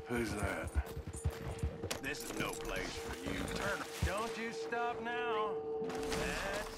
Who's that? This is no place for you. Turn. Don't you stop now. That's